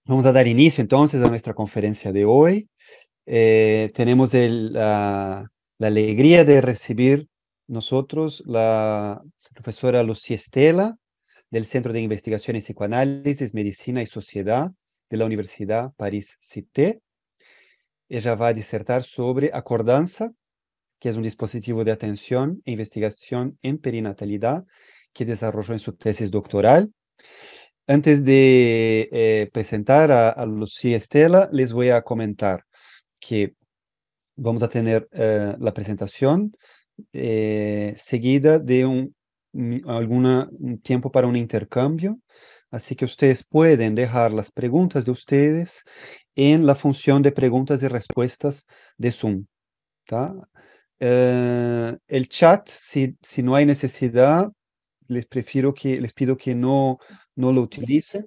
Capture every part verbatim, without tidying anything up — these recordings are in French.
Vamos a dar inicio entonces a nuestra conferencia de hoy. Eh, tenemos el, la, la alegría de recibir nosotros la profesora Lucía Estela del Centro de Investigación en Psicoanálisis, Medicina y Sociedad de la Universidad París-Cité. Ella va a disertar sobre Acordanza, que es un dispositivo de atención e investigación en perinatalidad que desarrolló en su tesis doctoral. Antes de eh, presentar a, a Lucía Estela, les voy a comentar que vamos a tener eh, la presentación eh, seguida de un, un- alguna, un tiempo para un intercambio. Así que ustedes pueden dejar las preguntas de ustedes en la función de preguntas y respuestas de Zoom, ¿tá? Eh, el chat, si, si no hay necesidad, les prefiero que, les pido que no, no lo utilicen.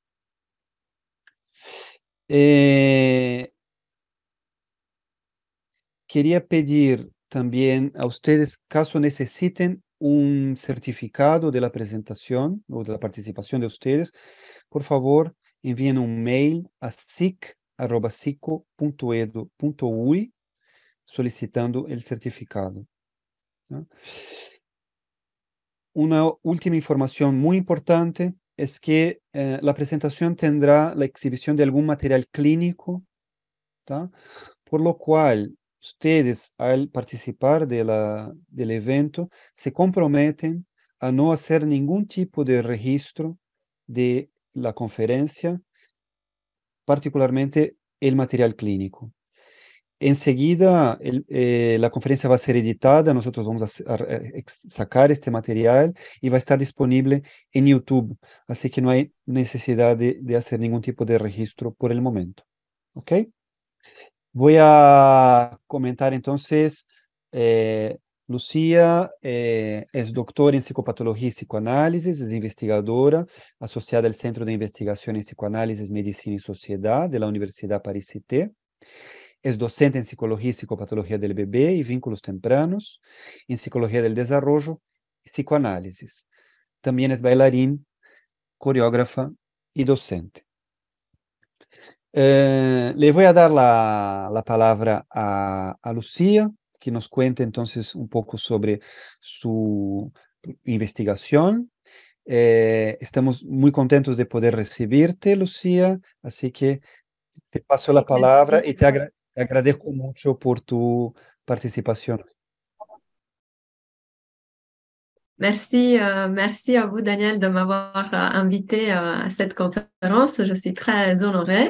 Eh, Quería pedir también a ustedes, caso necesiten un certificado de la presentación o de la participación de ustedes, por favor, envíen un mail a sic arroba sico punto edu punto uy solicitando el certificado, ¿no? Una última información muy importante es que eh, la presentación tendrá la exhibición de algún material clínico, ¿tá? Por lo cual, ustedes, al participar de la, del evento, se comprometen a no hacer ningún tipo de registro de la conferencia, particularmente el material clínico. Enseguida, el- eh, la conferencia va a ser editada, nosotros vamos a, s- a re- ex- sacar este material y va a estar disponible en YouTube, así que no hay necesidad de, de hacer ningún tipo de registro por el momento. ¿Ok? Voy a comentar entonces, eh, Lucía eh, es doctora en psicopatología y psicoanálisis, es investigadora asociada al Centro de Investigación en Psicoanálisis, Medicina y Sociedad de la Universidad París-Cité. Es docente en psicología y psicopatología del bebé y vínculos tempranos, en psicología del desarrollo y psicoanálisis. También es bailarín, coreógrafa y docente. Eh, le voy a dar la, la palabra a, a Lucía, que nos cuente entonces un poco sobre su investigación. Eh, estamos muy contentos de poder recibirte, Lucía, así que te paso la palabra Merci. y te, agra- te agradezco mucho por tu participación. Merci, euh, merci à vous, Daniel, de m'avoir euh, invité euh, à cette conférence. Je suis très honorée.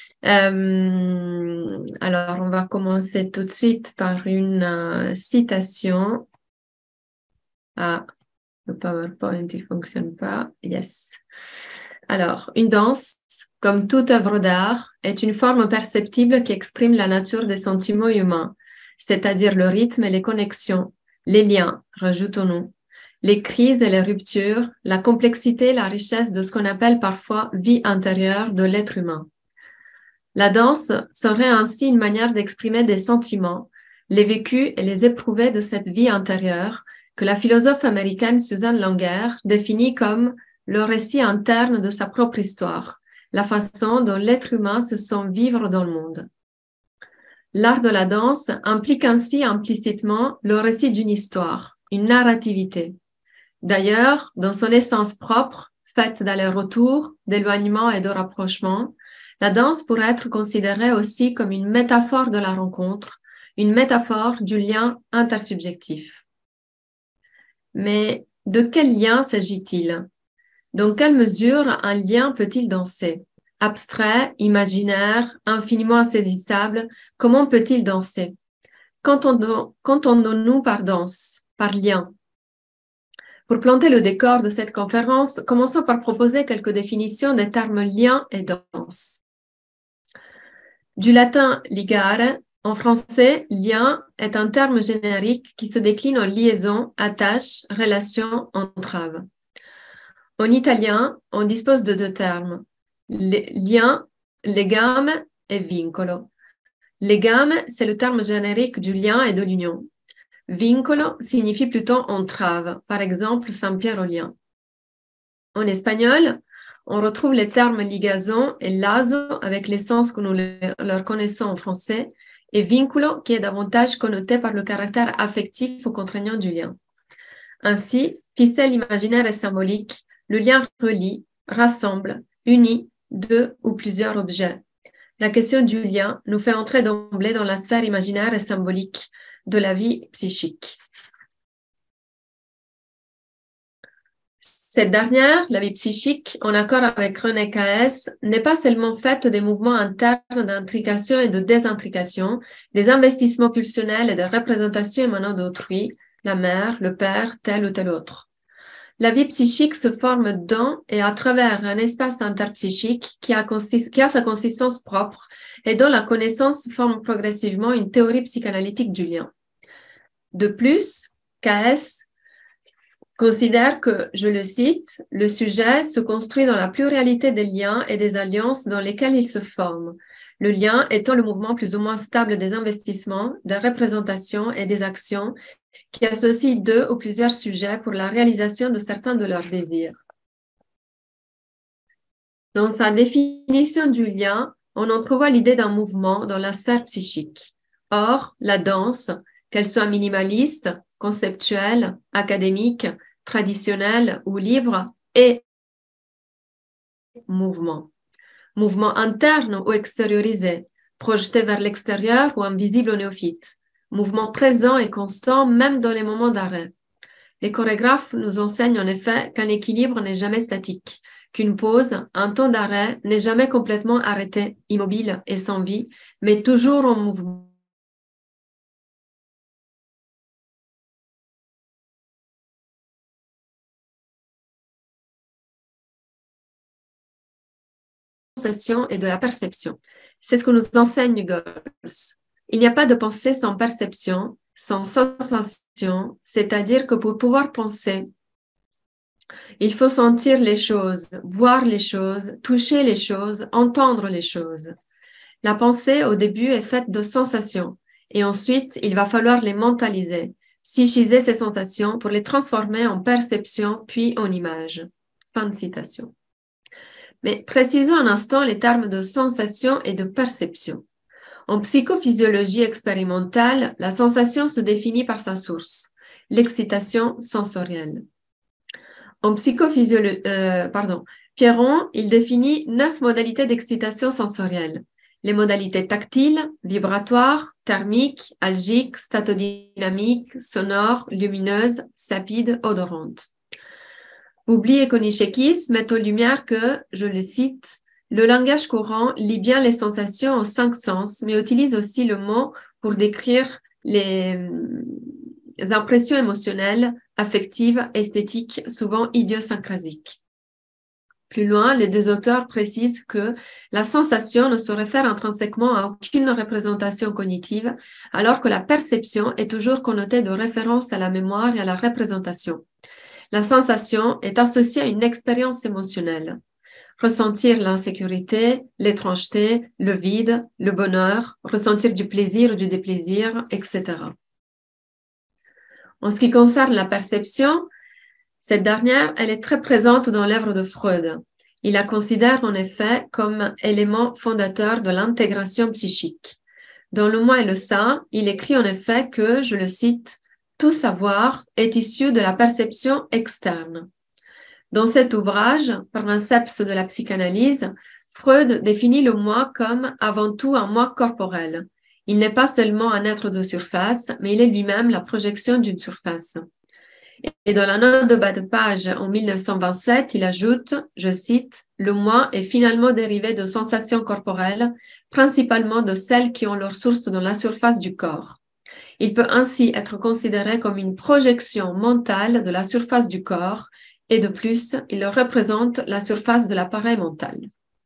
Euh, alors, on va commencer tout de suite par une euh, citation. Ah, le PowerPoint, il ne fonctionne pas. Yes. Alors, une danse, comme toute œuvre d'art, est une forme perceptible qui exprime la nature des sentiments humains, c'est-à-dire le rythme et les connexions, les liens, rajoutons-nous, les crises et les ruptures, la complexité et la richesse de ce qu'on appelle parfois vie intérieure de l'être humain. La danse serait ainsi une manière d'exprimer des sentiments, les vécus et les éprouvés de cette vie intérieure que la philosophe américaine Suzanne Langer définit comme le récit interne de sa propre histoire, la façon dont l'être humain se sent vivre dans le monde. L'art de la danse implique ainsi implicitement le récit d'une histoire, une narrativité. D'ailleurs, dans son essence propre, faite d'aller-retour, d'éloignement et de rapprochement, la danse pourrait être considérée aussi comme une métaphore de la rencontre, une métaphore du lien intersubjectif. Mais de quel lien s'agit-il? Dans quelle mesure un lien peut-il danser? Abstrait, imaginaire, infiniment insaisissable, comment peut-il danser? Qu'entendons-nous par danse, par lien? Pour planter le décor de cette conférence, commençons par proposer quelques définitions des termes lien et danse. Du latin ligare, en français, lien est un terme générique qui se décline en liaison, attache, relation, entrave. En italien, on dispose de deux termes, lien, legame et vincolo. Legame, c'est le terme générique du lien et de l'union. Vincolo signifie plutôt entrave, par exemple Saint-Pierre-aux-Liens. En espagnol, on retrouve les termes ligaison et lazo avec les sens que nous leur connaissons en français, et vinculo qui est davantage connoté par le caractère affectif ou contraignant du lien. Ainsi, ficelle imaginaire et symbolique, le lien relie, rassemble, unit deux ou plusieurs objets. La question du lien nous fait entrer d'emblée dans la sphère imaginaire et symbolique de la vie psychique. Cette dernière, la vie psychique, en accord avec René Caes, n'est pas seulement faite des mouvements internes d'intrication et de désintrication, des investissements pulsionnels et des représentations émanant d'autrui, la mère, le père, tel ou tel autre. La vie psychique se forme dans et à travers un espace interpsychique qui a, consist... qui a sa consistance propre et dont la connaissance forme progressivement une théorie psychanalytique du lien. De plus, Caes considère que, je le cite, le sujet se construit dans la pluralité des liens et des alliances dans lesquels il se forme, le lien étant le mouvement plus ou moins stable des investissements, des représentations et des actions qui associent deux ou plusieurs sujets pour la réalisation de certains de leurs désirs. Dans sa définition du lien, on entrevoit l'idée d'un mouvement dans la sphère psychique. Or, la danse, qu'elle soit minimaliste, conceptuelle, académique, traditionnelle ou libre, est mouvement. Mouvement interne ou extériorisé, projeté vers l'extérieur ou invisible aux néophytes. Mouvement présent et constant même dans les moments d'arrêt. Les chorégraphes nous enseignent en effet qu'un équilibre n'est jamais statique, qu'une pause, un temps d'arrêt n'est jamais complètement arrêté, immobile et sans vie, mais toujours en mouvement. Et de la perception. C'est ce que nous enseigne Goels. Il n'y a pas de pensée sans perception, sans sensation, c'est-à-dire que pour pouvoir penser, il faut sentir les choses, voir les choses, toucher les choses, entendre les choses. La pensée, au début, est faite de sensations, et ensuite, il va falloir les mentaliser, psychiser ces sensations pour les transformer en perception, puis en image. Fin de citation. Mais précisons un instant les termes de sensation et de perception. En psychophysiologie expérimentale, la sensation se définit par sa source, l'excitation sensorielle. En psychophysiologie, euh, pardon, Pierron, il définit neuf modalités d'excitation sensorielle. Les modalités tactiles, vibratoires, thermiques, algiques, statodynamiques, sonores, lumineuses, sapides, odorantes. Bubly et Konischekis mettent en lumière que, je le cite, le langage courant lie bien les sensations en cinq sens, mais utilise aussi le mot pour décrire les, les impressions émotionnelles, affectives, esthétiques, souvent idiosyncrasiques. Plus loin, les deux auteurs précisent que la sensation ne se réfère intrinsèquement à aucune représentation cognitive, alors que la perception est toujours connotée de référence à la mémoire et à la représentation. La sensation est associée à une expérience émotionnelle. Ressentir l'insécurité, l'étrangeté, le vide, le bonheur, ressentir du plaisir ou du déplaisir, et cetera. En ce qui concerne la perception, cette dernière, elle est très présente dans l'œuvre de Freud. Il la considère en effet comme élément fondateur de l'intégration psychique. Dans Le Moi et le Ça, il écrit en effet que, je le cite, « Tout savoir est issu de la perception externe ». Dans cet ouvrage, Princeps de la psychanalyse, Freud définit le moi comme avant tout un moi corporel. Il n'est pas seulement un être de surface, mais il est lui-même la projection d'une surface. Et dans la note de bas de page en mille neuf cent vingt-sept, il ajoute, je cite, « Le moi est finalement dérivé de sensations corporelles, principalement de celles qui ont leur source dans la surface du corps. Il peut ainsi être considéré comme une projection mentale de la surface du corps et de plus, il représente la surface de l'appareil mental. »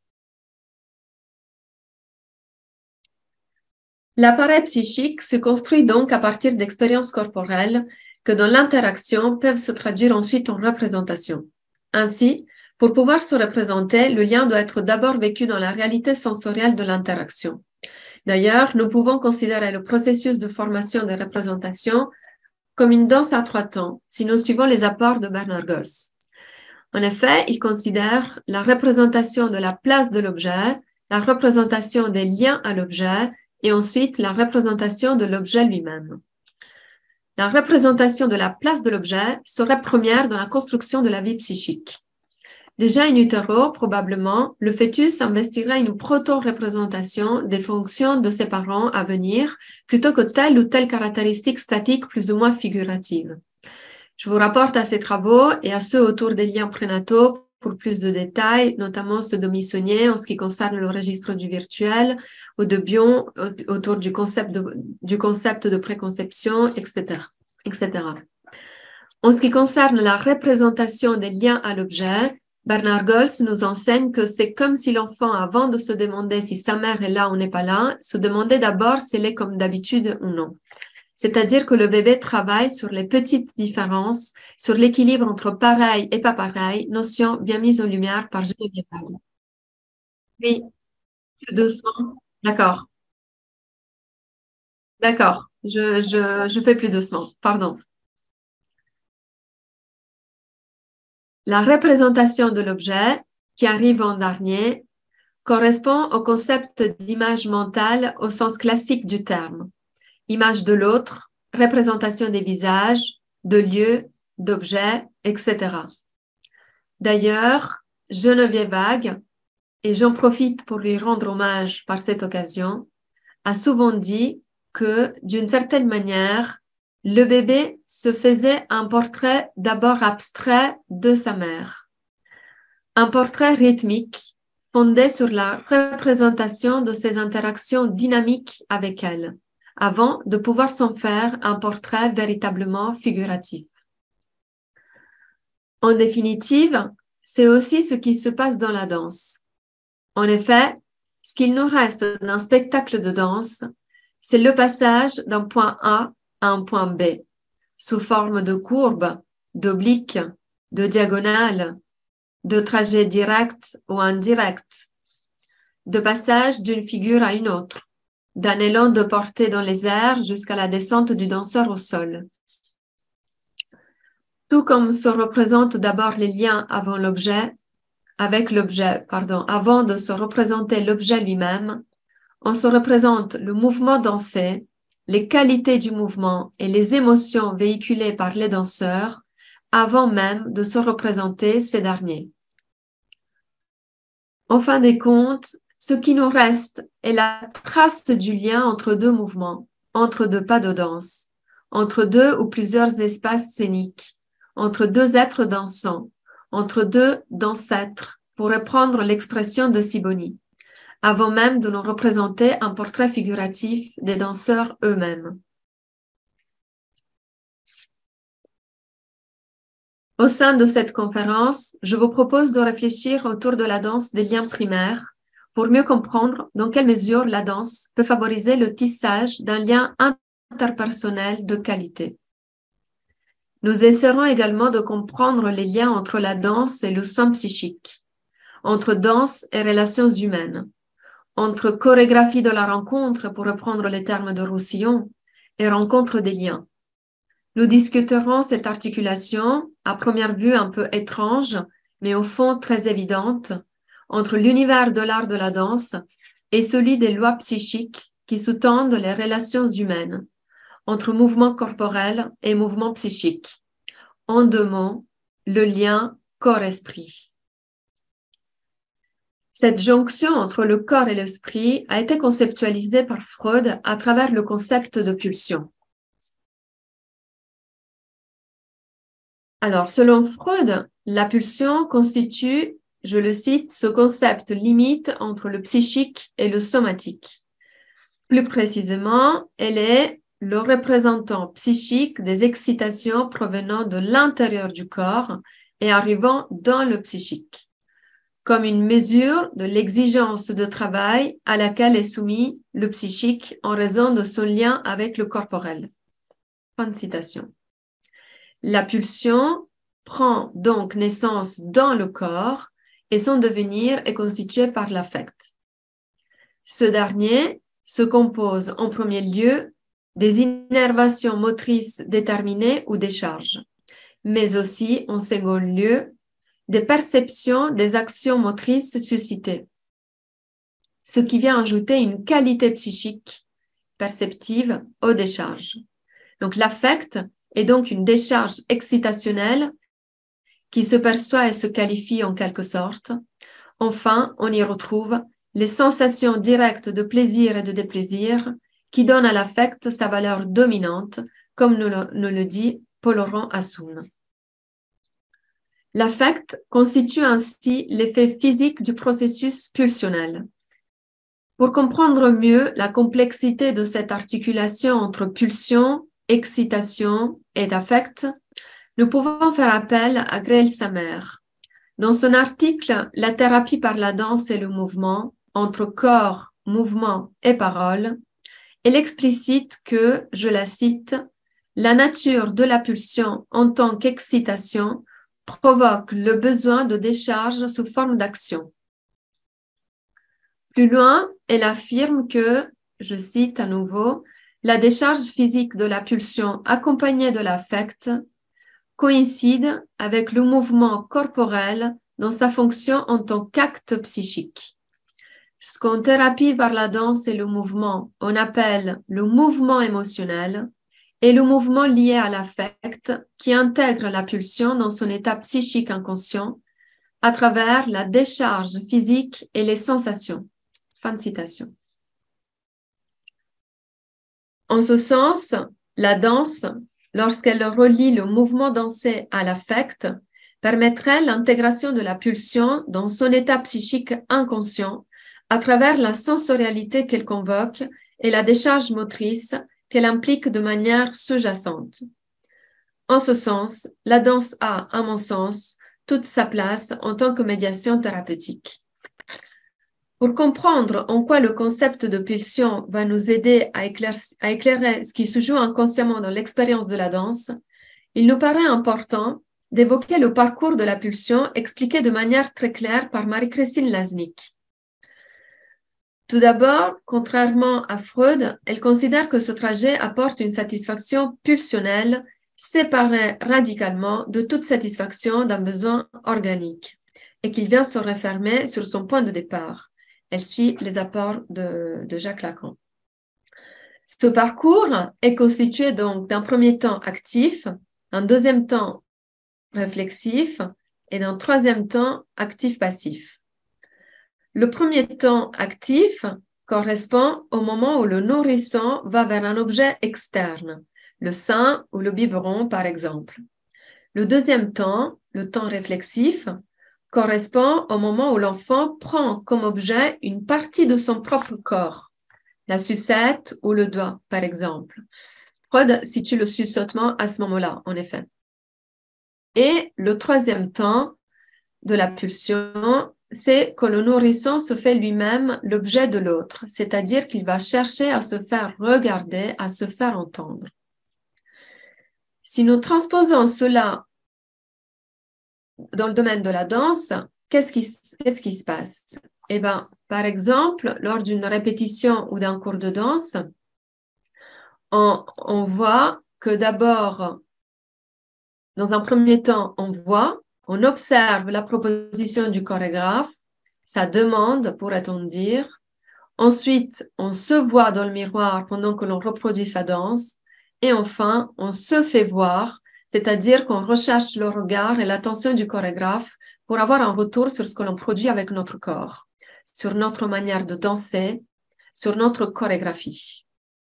L'appareil psychique se construit donc à partir d'expériences corporelles que dans l'interaction peuvent se traduire ensuite en représentation. Ainsi, pour pouvoir se représenter, le lien doit être d'abord vécu dans la réalité sensorielle de l'interaction. D'ailleurs, nous pouvons considérer le processus de formation des représentations comme une danse à trois temps, si nous suivons les apports de Bernard Goels. En effet, il considère la représentation de la place de l'objet, la représentation des liens à l'objet et ensuite la représentation de l'objet lui-même. La représentation de la place de l'objet serait première dans la construction de la vie psychique. Déjà in utero, probablement, le fœtus investira une proto-représentation des fonctions de ses parents à venir plutôt que telle ou telle caractéristique statique plus ou moins figurative. Je vous rapporte à ces travaux et à ceux autour des liens prénataux pour plus de détails, notamment ceux de Missonnier en ce qui concerne le registre du virtuel ou de Bion autour du concept de, du concept de préconception, et cetera, et cetera. En ce qui concerne la représentation des liens à l'objet, Bernard Gols nous enseigne que c'est comme si l'enfant, avant de se demander si sa mère est là ou n'est pas là, se demandait d'abord si elle est comme d'habitude ou non. C'est-à-dire que le bébé travaille sur les petites différences, sur l'équilibre entre pareil et pas pareil, notion bien mise en lumière par Geneviève Bague. Oui, plus doucement. D'accord. D'accord. Je, je, je fais plus doucement. Pardon. La représentation de l'objet, qui arrive en dernier, correspond au concept d'image mentale au sens classique du terme. Image de l'autre, représentation des visages, de lieux, d'objets, et cetera. D'ailleurs, Geneviève Bague, et j'en profite pour lui rendre hommage par cette occasion, a souvent dit que, d'une certaine manière, le bébé se faisait un portrait d'abord abstrait de sa mère. Un portrait rythmique fondé sur la représentation de ses interactions dynamiques avec elle, avant de pouvoir s'en faire un portrait véritablement figuratif. En définitive, c'est aussi ce qui se passe dans la danse. En effet, ce qu'il nous reste d'un spectacle de danse, c'est le passage d'un point A à un point B, sous forme de courbe, d'oblique, de diagonale, de trajet direct ou indirect, de passage d'une figure à une autre, d'un élan de portée dans les airs jusqu'à la descente du danseur au sol. Tout comme se représentent d'abord les liens avant l'objet, avec l'objet, pardon, avant de se représenter l'objet lui-même, on se représente le mouvement dansé, les qualités du mouvement et les émotions véhiculées par les danseurs avant même de se représenter ces derniers. En fin de compte, ce qui nous reste est la trace du lien entre deux mouvements, entre deux pas de danse, entre deux ou plusieurs espaces scéniques, entre deux êtres dansants, entre deux dansêtres, pour reprendre l'expression de Sibony, avant même de nous représenter un portrait figuratif des danseurs eux-mêmes. Au sein de cette conférence, je vous propose de réfléchir autour de la danse des liens primaires pour mieux comprendre dans quelle mesure la danse peut favoriser le tissage d'un lien interpersonnel de qualité. Nous essaierons également de comprendre les liens entre la danse et le soin psychique, entre danse et relations humaines, entre chorégraphie de la rencontre, pour reprendre les termes de Roussillon, et rencontre des liens. Nous discuterons cette articulation, à première vue un peu étrange, mais au fond très évidente, entre l'univers de l'art de la danse et celui des lois psychiques qui sous-tendent les relations humaines, entre mouvement corporel et mouvement psychique. En deux mots, le lien corps-esprit. Cette jonction entre le corps et l'esprit a été conceptualisée par Freud à travers le concept de pulsion. Alors, selon Freud, la pulsion constitue, je le cite, ce concept limite entre le psychique et le somatique. Plus précisément, elle est le représentant psychique des excitations provenant de l'intérieur du corps et arrivant dans le psychique, comme une mesure de l'exigence de travail à laquelle est soumis le psychique en raison de son lien avec le corporel. Fin de citation. La pulsion prend donc naissance dans le corps et son devenir est constitué par l'affect. Ce dernier se compose en premier lieu des innervations motrices déterminées ou des charges, mais aussi en second lieu des perceptions des actions motrices suscitées, ce qui vient ajouter une qualité psychique perceptive aux décharges. Donc l'affect est donc une décharge excitationnelle qui se perçoit et se qualifie en quelque sorte. Enfin, on y retrouve les sensations directes de plaisir et de déplaisir qui donnent à l'affect sa valeur dominante, comme nous le, nous le dit Paul-Laurent Assoun. L'affect constitue ainsi l'effet physique du processus pulsionnel. Pour comprendre mieux la complexité de cette articulation entre pulsion, excitation et affect, nous pouvons faire appel à Graël Samer. Dans son article « La thérapie par la danse et le mouvement, entre corps, mouvement et parole », elle explicite que, je la cite, « la nature de la pulsion en tant qu'excitation provoque le besoin de décharge sous forme d'action. » Plus loin, elle affirme que, je cite à nouveau, « la décharge physique de la pulsion accompagnée de l'affect coïncide avec le mouvement corporel dans sa fonction en tant qu'acte psychique. Ce qu'en thérapie par la danse et le mouvement, on appelle le mouvement émotionnel et le mouvement lié à l'affect qui intègre la pulsion dans son état psychique inconscient à travers la décharge physique et les sensations. » Fin de citation. En ce sens, la danse, lorsqu'elle relie le mouvement dansé à l'affect, permettrait l'intégration de la pulsion dans son état psychique inconscient à travers la sensorialité qu'elle convoque et la décharge motrice qu'elle implique de manière sous-jacente. En ce sens, la danse a, à mon sens, toute sa place en tant que médiation thérapeutique. Pour comprendre en quoi le concept de pulsion va nous aider à éclairer, à éclairer ce qui se joue inconsciemment dans l'expérience de la danse, il nous paraît important d'évoquer le parcours de la pulsion expliqué de manière très claire par Marie-Christine Laznick. Tout d'abord, contrairement à Freud, elle considère que ce trajet apporte une satisfaction pulsionnelle séparée radicalement de toute satisfaction d'un besoin organique et qu'il vient se refermer sur son point de départ. Elle suit les apports de, de Jacques Lacan. Ce parcours est constitué donc d'un premier temps actif, d'un deuxième temps réflexif et d'un troisième temps actif-passif. Le premier temps actif correspond au moment où le nourrisson va vers un objet externe, le sein ou le biberon par exemple. Le deuxième temps, le temps réflexif, correspond au moment où l'enfant prend comme objet une partie de son propre corps, la sucette ou le doigt, par exemple. Freud situe le suçotement à ce moment-là, en effet. Et le troisième temps de la pulsion, c'est que le nourrisson se fait lui-même l'objet de l'autre, c'est-à-dire qu'il va chercher à se faire regarder, à se faire entendre. Si nous transposons cela dans le domaine de la danse, qu'est-ce qui, qu'est-ce qui se passe? Eh bien, par exemple, lors d'une répétition ou d'un cours de danse, on, on voit que d'abord, dans un premier temps, on voit, on observe la proposition du chorégraphe, sa demande, pourrait-on dire. Ensuite, on se voit dans le miroir pendant que l'on reproduit sa danse. Et enfin, on se fait voir, c'est-à-dire qu'on recherche le regard et l'attention du chorégraphe pour avoir un retour sur ce que l'on produit avec notre corps, sur notre manière de danser, sur notre chorégraphie.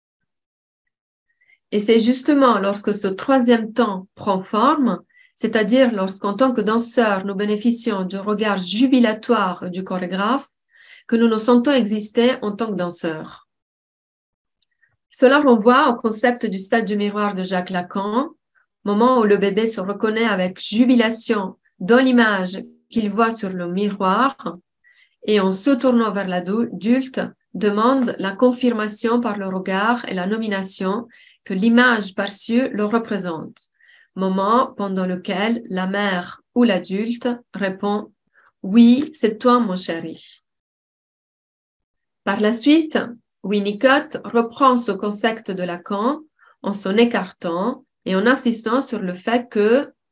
Et c'est justement lorsque ce troisième temps prend forme, c'est-à-dire lorsqu'en tant que danseur, nous bénéficions du regard jubilatoire du chorégraphe, que nous nous sentons exister en tant que danseurs. Cela renvoie au concept du stade du miroir de Jacques Lacan, moment où le bébé se reconnaît avec jubilation dans l'image qu'il voit sur le miroir et en se tournant vers l'adulte, demande la confirmation par le regard et la nomination que l'image perçue le représente, moment pendant lequel la mère ou l'adulte répond « Oui, c'est toi mon chéri ». Par la suite, Winnicott reprend ce concept de Lacan en s'en écartant et en insistant sur le fait que,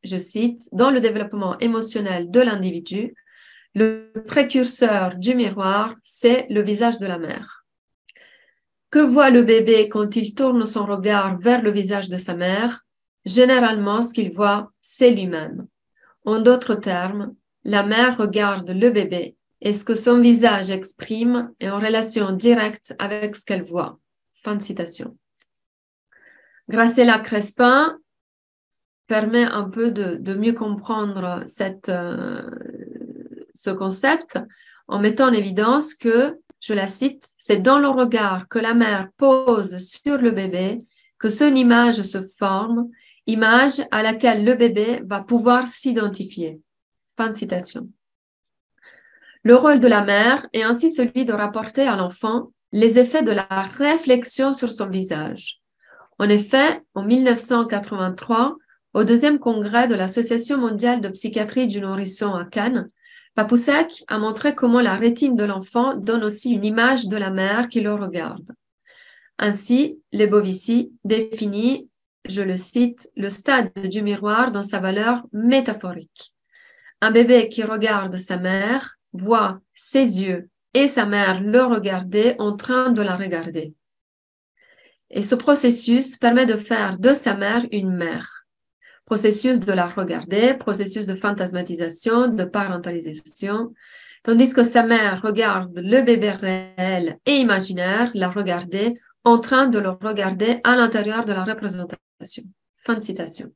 je cite, dans le développement émotionnel de l'individu, le précurseur du miroir, c'est le visage de la mère. Que voit le bébé quand il tourne son regard vers le visage de sa mère? Généralement, ce qu'il voit, c'est lui-même. En d'autres termes, la mère regarde le bébé et ce que son visage exprime est en relation directe avec ce qu'elle voit. Fin de citation. Graciela Crespin permet un peu de, de mieux comprendre cette, euh, ce concept en mettant en évidence que, je la cite, c'est dans le regard que la mère pose sur le bébé que son image se forme, image à laquelle le bébé va pouvoir s'identifier. Fin de citation. Le rôle de la mère est ainsi celui de rapporter à l'enfant les effets de la réflexion sur son visage. En effet, en mille neuf cent quatre-vingt-trois, au deuxième congrès de l'Association mondiale de psychiatrie du nourrisson à Cannes, Papousek a montré comment la rétine de l'enfant donne aussi une image de la mère qui le regarde. Ainsi, Lebovici définit, je le cite, le stade du miroir dans sa valeur métaphorique. Un bébé qui regarde sa mère voit ses yeux et sa mère le regarder en train de la regarder. Et ce processus permet de faire de sa mère une mère. Processus de la regarder, processus de fantasmatisation, de parentalisation, tandis que sa mère regarde le bébé réel et imaginaire, la regarder en train de le regarder à l'intérieur de la représentation. Fin de citation.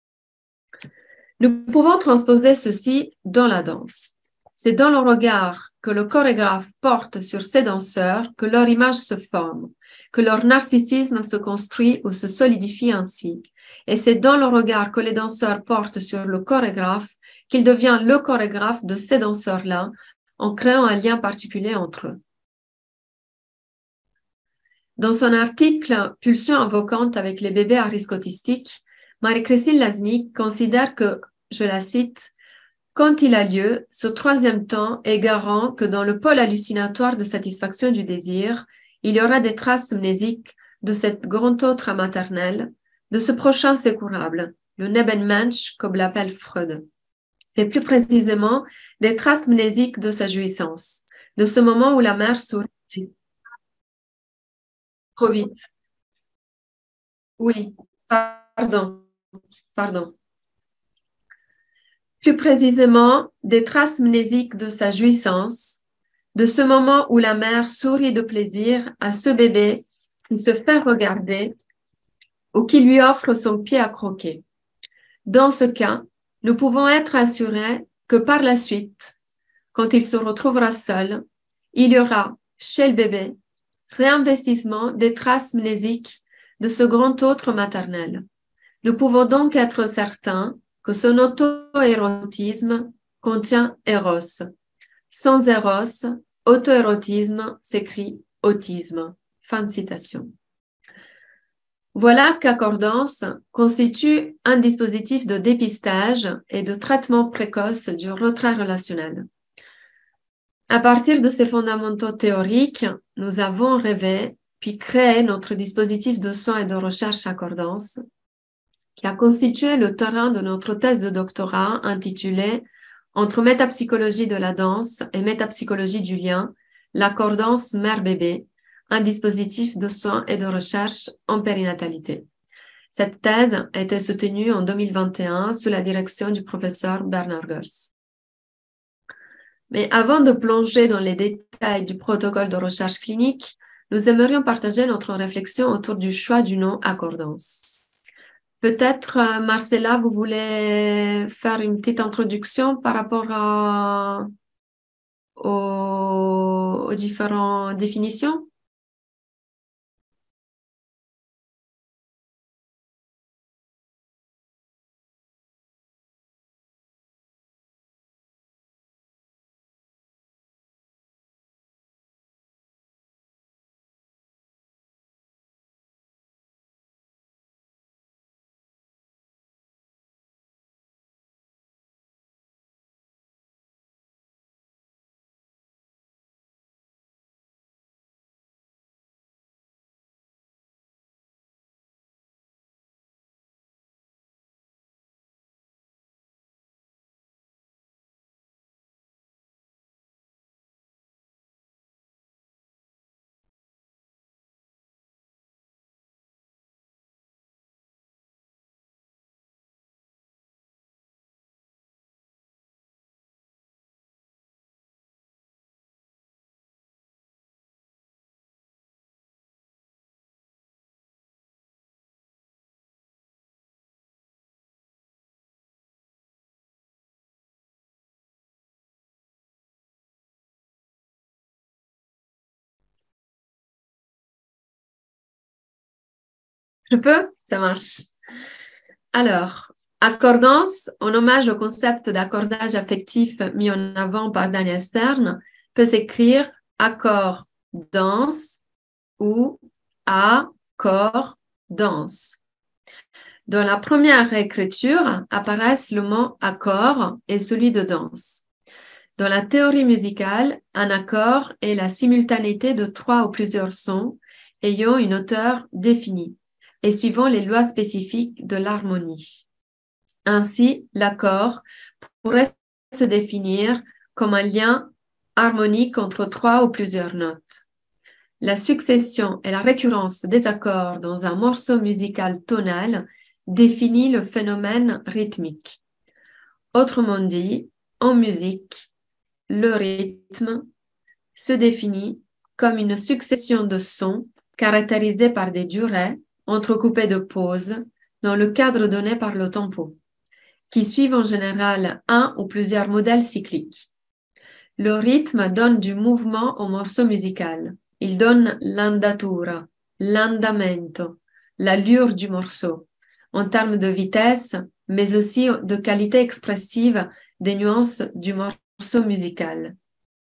Nous pouvons transposer ceci dans la danse. C'est dans le regard que le chorégraphe porte sur ses danseurs que leur image se forme, que leur narcissisme se construit ou se solidifie ainsi. Et c'est dans le regard que les danseurs portent sur le chorégraphe qu'il devient le chorégraphe de ces danseurs-là en créant un lien particulier entre eux. Dans son article « Pulsion invocante avec les bébés à risque autistique », Marie-Christine Laznik considère que, je la cite, « Quand il a lieu, ce troisième temps est garant que dans le pôle hallucinatoire de satisfaction du désir, il y aura des traces mnésiques de cette grand autre maternelle, de ce prochain secourable, le Nebenmensch, comme l'appelle Freud, et plus précisément des traces mnésiques de sa jouissance, de ce moment où la mère sourit. Trop vite. Oui, pardon, pardon. Plus précisément, des traces mnésiques de sa jouissance, de ce moment où la mère sourit de plaisir à ce bébé qui se fait regarder ou qui lui offre son pied à croquer. Dans ce cas, nous pouvons être assurés que par la suite, quand il se retrouvera seul, il y aura chez le bébé réinvestissement des traces mnésiques de ce grand autre maternel. Nous pouvons donc être certains que son auto-érotisme contient Eros. Sans Eros, auto-érotisme s'écrit autisme. Fin de citation. Voilà qu'Accordance constitue un dispositif de dépistage et de traitement précoce du retrait relationnel. À partir de ces fondamentaux théoriques, nous avons rêvé puis créé notre dispositif de soins et de recherche Accordance, qui a constitué le terrain de notre thèse de doctorat intitulée « Entre métapsychologie de la danse et métapsychologie du lien, l'accordance mère-bébé, un dispositif de soins et de recherche en périnatalité ». Cette thèse a été soutenue en deux mille vingt et un sous la direction du professeur Bernard Goers. Mais avant de plonger dans les détails du protocole de recherche clinique, nous aimerions partager notre réflexion autour du choix du nom Accordance. Peut-être, euh, Marcella, vous voulez faire une petite introduction par rapport à, aux, aux différentes définitions? Je peux? Ça marche. Alors, accordance, en hommage au concept d'accordage affectif mis en avant par Daniel Stern, peut s'écrire accord-danse ou accord-danse. Dans la première écriture apparaissent le mot accord et celui de danse. Dans la théorie musicale, un accord est la simultanéité de trois ou plusieurs sons ayant une hauteur définie et suivant les lois spécifiques de l'harmonie. Ainsi, l'accord pourrait se définir comme un lien harmonique entre trois ou plusieurs notes. La succession et la récurrence des accords dans un morceau musical tonal définit le phénomène rythmique. Autrement dit, en musique, le rythme se définit comme une succession de sons caractérisés par des durées entrecoupées de pauses dans le cadre donné par le tempo, qui suivent en général un ou plusieurs modèles cycliques. Le rythme donne du mouvement au morceau musical. Il donne l'andatura, l'andamento, l'allure du morceau, en termes de vitesse, mais aussi de qualité expressive des nuances du morceau musical.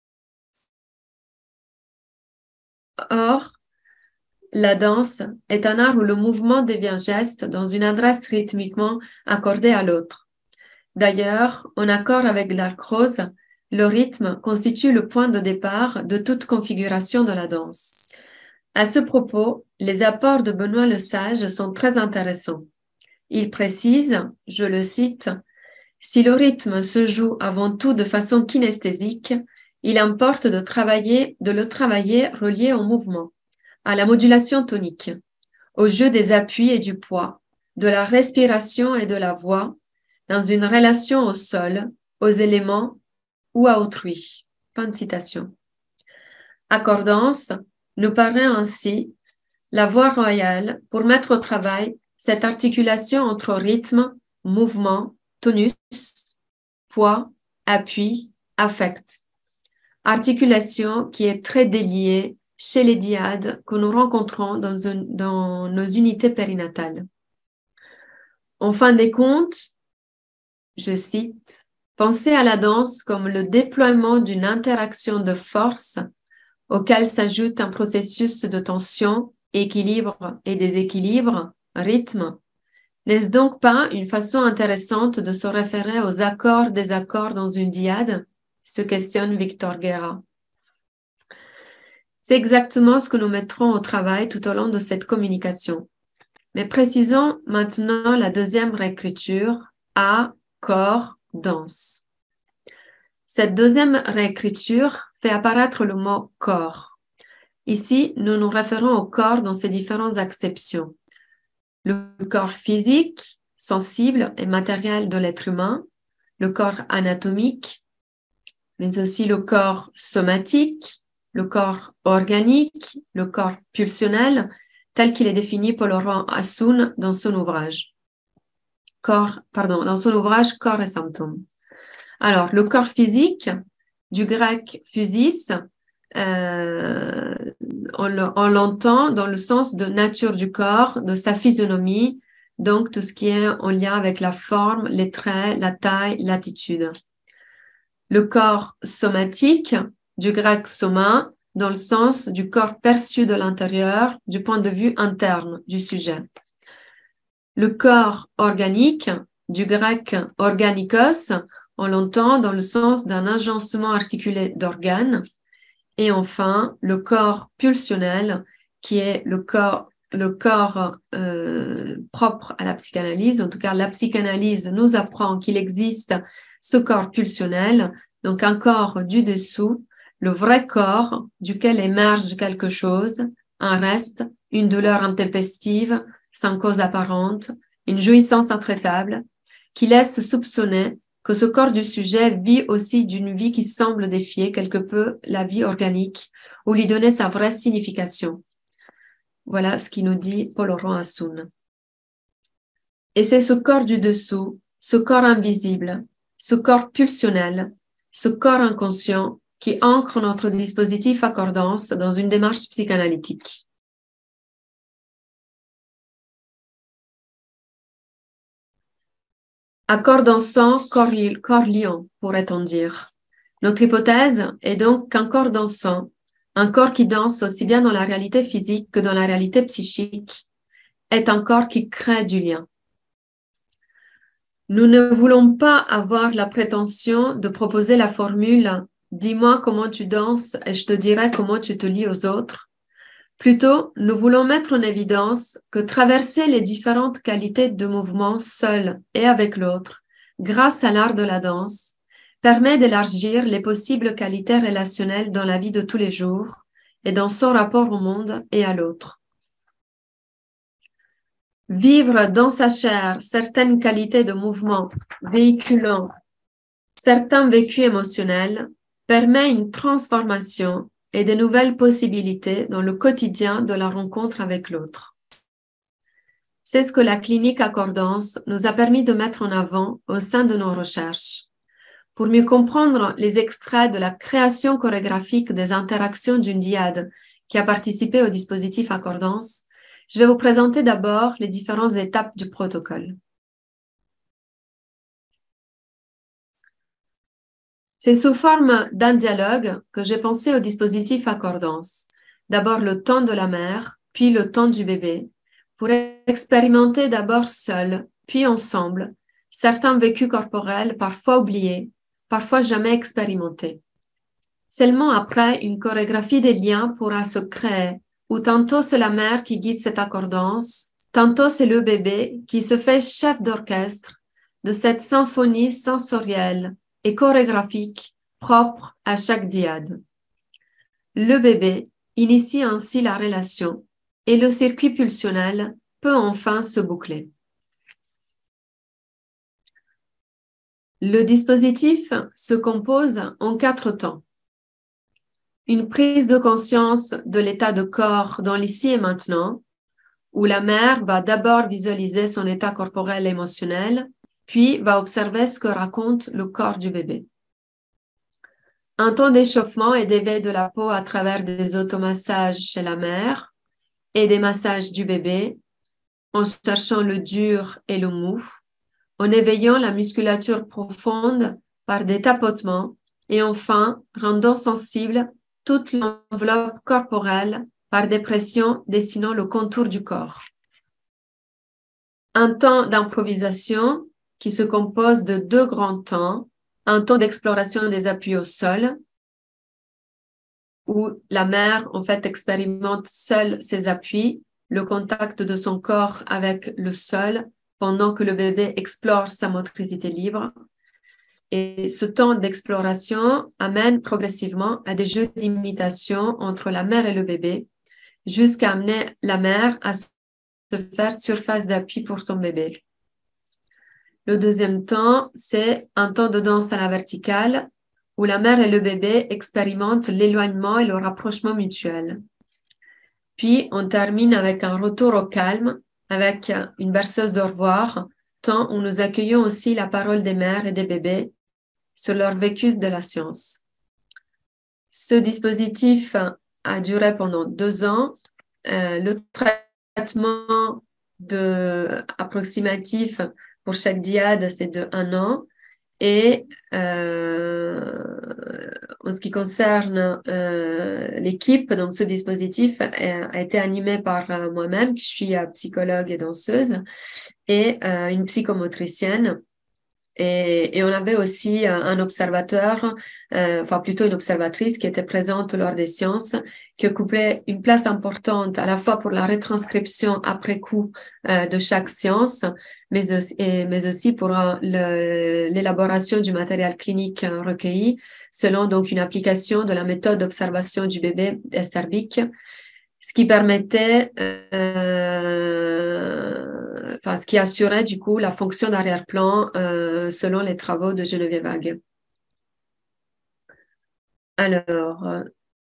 Or, la danse est un art où le mouvement devient geste dans une adresse rythmiquement accordée à l'autre. D'ailleurs, en accord avec l'archrose, le rythme constitue le point de départ de toute configuration de la danse. À ce propos, les apports de Benoît Lesage sont très intéressants. Il précise, je le cite, « Si le rythme se joue avant tout de façon kinesthésique, il importe de, travailler, de le travailler relié au mouvement, à la modulation tonique, au jeu des appuis et du poids, de la respiration et de la voix, dans une relation au sol, aux éléments ou à autrui. » Fin de citation. Accordance nous paraît ainsi la voie royale pour mettre au travail cette articulation entre rythme, mouvement, tonus, poids, appui, affect. Articulation qui est très déliée chez les dyades que nous rencontrons dans, un, dans nos unités périnatales. En fin de compte, je cite, « Pensez à la danse comme le déploiement d'une interaction de force auquel s'ajoute un processus de tension, équilibre et déséquilibre, rythme. N'est-ce donc pas une façon intéressante de se référer aux accords-désaccords dans une dyade ?» se questionne Victor Guerra. C'est exactement ce que nous mettrons au travail tout au long de cette communication. Mais précisons maintenant la deuxième réécriture, accord, danse. Cette deuxième réécriture fait apparaître le mot corps. Ici, nous nous référons au corps dans ses différentes acceptions. Le corps physique, sensible et matériel de l'être humain, le corps anatomique, mais aussi le corps somatique, le corps organique, le corps pulsionnel, tel qu'il est défini par Laurent Assoun dans son ouvrage. Corps, pardon, dans son ouvrage Corps et symptômes. Alors, le corps physique, du grec physis, euh, on l'entend dans le sens de nature du corps, de sa physionomie, donc tout ce qui est en lien avec la forme, les traits, la taille, l'attitude. Le corps somatique, du grec soma, dans le sens du corps perçu de l'intérieur, du point de vue interne du sujet. Le corps organique, du grec organikos, on l'entend dans le sens d'un agencement articulé d'organes. Et enfin, le corps pulsionnel, qui est le corps, le corps euh, propre à la psychanalyse. En tout cas, la psychanalyse nous apprend qu'il existe ce corps pulsionnel, donc un corps du dessous, le vrai corps duquel émerge quelque chose, un reste, une douleur intempestive, sans cause apparente, une jouissance intraitable, qui laisse soupçonner que ce corps du sujet vit aussi d'une vie qui semble défier quelque peu la vie organique ou lui donner sa vraie signification. Voilà ce qui nous dit Paul-Laurent Assoun. Et c'est ce corps du dessous, ce corps invisible, ce corps pulsionnel, ce corps inconscient qui ancre notre dispositif accordance dans une démarche psychanalytique. accord dansant, corps, corps lion, pourrait-on dire. Notre hypothèse est donc qu'un corps dansant, un corps qui danse aussi bien dans la réalité physique que dans la réalité psychique, est un corps qui crée du lien. Nous ne voulons pas avoir la prétention de proposer la formule « dis-moi comment tu danses et je te dirai comment tu te lies aux autres ». Plutôt, nous voulons mettre en évidence que traverser les différentes qualités de mouvement seul et avec l'autre, grâce à l'art de la danse, permet d'élargir les possibles qualités relationnelles dans la vie de tous les jours et dans son rapport au monde et à l'autre. Vivre dans sa chair certaines qualités de mouvement véhiculant certains vécus émotionnels permet une transformation et de nouvelles possibilités dans le quotidien de la rencontre avec l'autre. C'est ce que la clinique Accordance nous a permis de mettre en avant au sein de nos recherches. Pour mieux comprendre les extraits de la création chorégraphique des interactions d'une dyade qui a participé au dispositif Accordance, je vais vous présenter d'abord les différentes étapes du protocole. C'est sous forme d'un dialogue que j'ai pensé au dispositif Accordance. D'abord le temps de la mère, puis le temps du bébé, pour expérimenter d'abord seul, puis ensemble, certains vécus corporels parfois oubliés, parfois jamais expérimentés. Seulement après, une chorégraphie des liens pourra se créer, où tantôt c'est la mère qui guide cette accordance, tantôt c'est le bébé qui se fait chef d'orchestre de cette symphonie sensorielle et chorégraphique propre à chaque dyade. Le bébé initie ainsi la relation et le circuit pulsionnel peut enfin se boucler. Le dispositif se compose en quatre temps. Une prise de conscience de l'état de corps dans l'ici et maintenant, où la mère va d'abord visualiser son état corporel et émotionnel, puis va observer ce que raconte le corps du bébé. Un temps d'échauffement et d'éveil de la peau à travers des automassages chez la mère et des massages du bébé, en cherchant le dur et le mou, en éveillant la musculature profonde par des tapotements et enfin rendant sensible toute l'enveloppe corporelle par des pressions dessinant le contour du corps. Un temps d'improvisation qui se compose de deux grands temps, un temps d'exploration des appuis au sol, où la mère en fait expérimente seule ses appuis, le contact de son corps avec le sol, pendant que le bébé explore sa motricité libre. Et ce temps d'exploration amène progressivement à des jeux d'imitation entre la mère et le bébé, jusqu'à amener la mère à se faire surface d'appui pour son bébé. Le deuxième temps, c'est un temps de danse à la verticale, où la mère et le bébé expérimentent l'éloignement et le rapprochement mutuel. Puis, on termine avec un retour au calme, avec une berceuse d'au revoir, temps où nous accueillons aussi la parole des mères et des bébés sur leur vécu de la science. Ce dispositif a duré pendant deux ans. Euh, le traitement de, approximatif pour chaque dyade, c'est de un an. Et euh, en ce qui concerne euh, l'équipe, donc ce dispositif a, a été animé par euh, moi-même, qui suis euh, psychologue et danseuse, et euh, une psychomotricienne. Et, et on avait aussi euh, un observateur, euh, enfin plutôt une observatrice qui était présente lors des séances, qui occupait une place importante à la fois pour la retranscription après coup euh, de chaque séance, mais aussi, et, mais aussi pour euh, l'élaboration du matériel clinique euh, recueilli, selon donc une application de la méthode d'observation du bébé Esterbik, ce qui permettait, euh, enfin, ce qui assurait du coup la fonction d'arrière-plan euh, selon les travaux de Geneviève Hague. Alors, euh,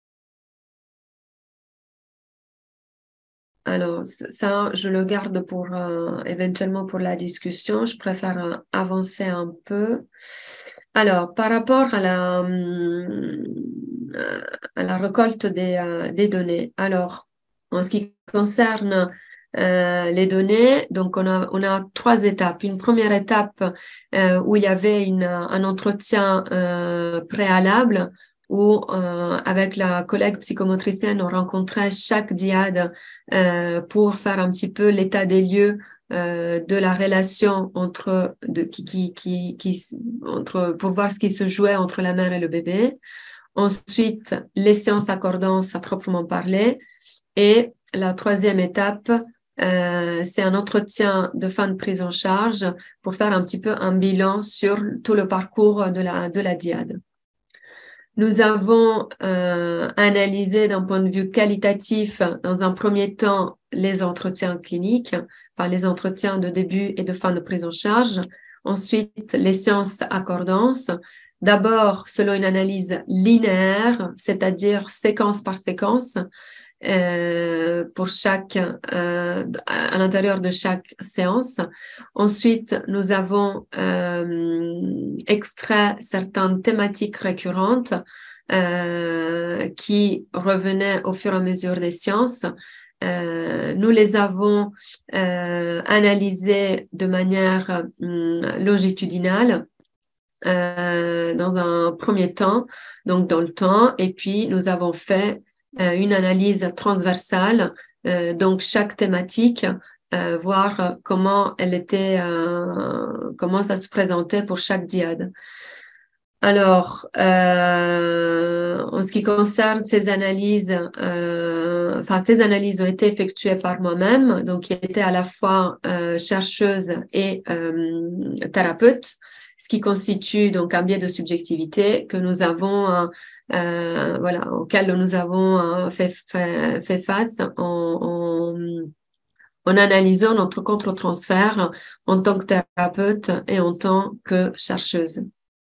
alors, ça, je le garde pour euh, éventuellement pour la discussion. Je préfère euh, avancer un peu. Alors, par rapport à la, euh, à la récolte des, euh, des données, alors, en ce qui concerne euh, les données. Donc, on a, on a trois étapes. Une première étape euh, où il y avait une, un entretien euh, préalable où, euh, avec la collègue psychomotricienne, on rencontrait chaque dyade euh, pour faire un petit peu l'état des lieux euh, de la relation entre, de, qui, qui, qui, qui, entre, pour voir ce qui se jouait entre la mère et le bébé. Ensuite, les séances accordance à proprement parler. Et la troisième étape, euh, c'est un entretien de fin de prise en charge pour faire un petit peu un bilan sur tout le parcours de la, de la dyade. Nous avons euh, analysé d'un point de vue qualitatif, dans un premier temps, les entretiens cliniques, enfin les entretiens de début et de fin de prise en charge. Ensuite, les séances accordance. D'abord, selon une analyse linéaire, c'est-à-dire séquence par séquence, euh, pour chaque, euh, à l'intérieur de chaque séance. Ensuite, nous avons euh, extrait certaines thématiques récurrentes euh, qui revenaient au fur et à mesure des séances. Euh, nous les avons euh, analysées de manière euh, longitudinale euh, dans un premier temps, donc dans le temps, et puis nous avons fait euh, une analyse transversale, euh, donc chaque thématique, euh, voir comment elle était, euh, comment ça se présentait pour chaque dyade. Alors, euh, en ce qui concerne ces analyses, euh, enfin, ces analyses ont été effectuées par moi-même, donc qui était à la fois euh, chercheuse et euh, thérapeute, ce qui constitue donc un biais de subjectivité que nous avons, euh, euh, voilà, auquel nous avons euh, fait, fait, fait face en, en, en analysant notre contre-transfert en tant que thérapeute et en tant que chercheuse.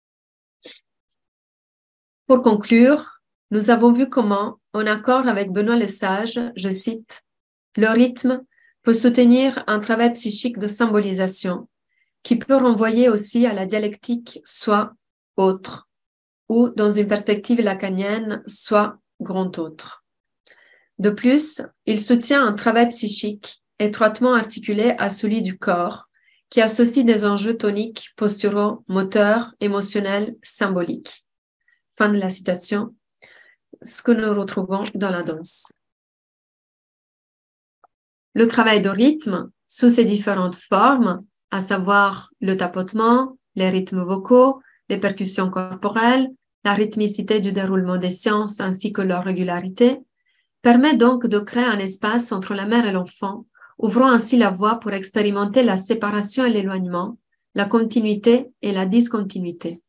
Pour conclure, nous avons vu comment, en accord avec Benoît Lesage, je cite, « Le rythme peut soutenir un travail psychique de symbolisation qui peut renvoyer aussi à la dialectique soit autre ou, dans une perspective lacanienne, soit grand autre. De plus, il soutient un travail psychique étroitement articulé à celui du corps qui associe des enjeux toniques, posturaux, moteurs, émotionnels, symboliques. » Fin de la citation, ce que nous retrouvons dans la danse. Le travail de rythme, sous ses différentes formes, à savoir le tapotement, les rythmes vocaux, les percussions corporelles, la rythmicité du déroulement des séances ainsi que leur régularité, permet donc de créer un espace entre la mère et l'enfant, ouvrant ainsi la voie pour expérimenter la séparation et l'éloignement, la continuité et la discontinuité.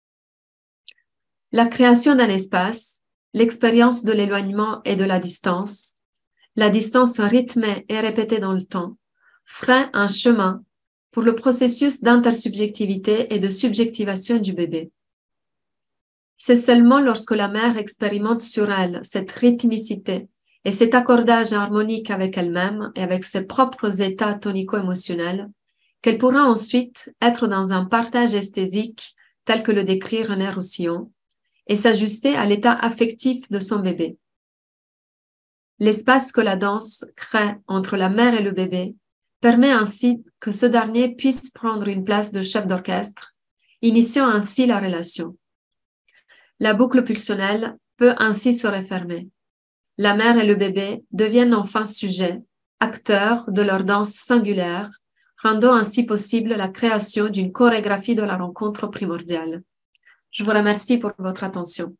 La création d'un espace, l'expérience de l'éloignement et de la distance, la distance rythmée et répétée dans le temps, freine un chemin pour le processus d'intersubjectivité et de subjectivation du bébé. C'est seulement lorsque la mère expérimente sur elle cette rythmicité et cet accordage harmonique avec elle-même et avec ses propres états tonico-émotionnels qu'elle pourra ensuite être dans un partage esthésique tel que le décrit René Roussillon et s'ajuster à l'état affectif de son bébé. L'espace que la danse crée entre la mère et le bébé permet ainsi que ce dernier puisse prendre une place de chef d'orchestre, initiant ainsi la relation. La boucle pulsionnelle peut ainsi se refermer. La mère et le bébé deviennent enfin sujets, acteurs de leur danse singulière, rendant ainsi possible la création d'une chorégraphie de la rencontre primordiale. Je vous remercie pour votre attention.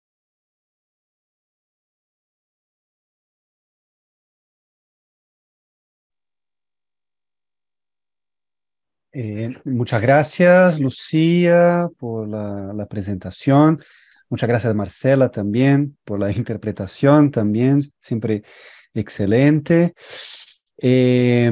Eh, muchas gracias, Lucía, por la, la presentación. Muchas gracias, Marcela, también por la interpretación, también siempre excelente. Eh,